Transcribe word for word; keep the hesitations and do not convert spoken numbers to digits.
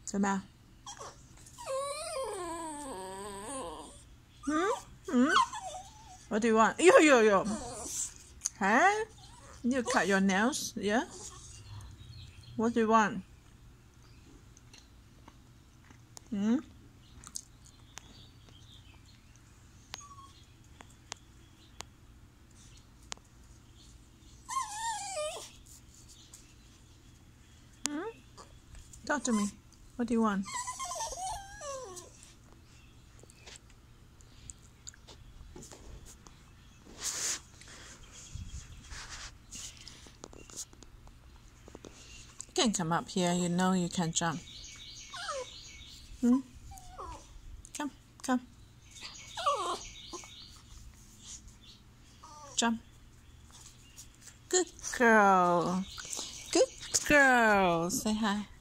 怎么样？嗯嗯 What do you want? Yo yo yo. Huh? You cut your nails? Yeah. What do you want? Hmm? Hmm? Talk to me. What do you want? You can come up here. You know you can jump. Hmm? Come, come. Jump. Good girl. Good girl. Say hi.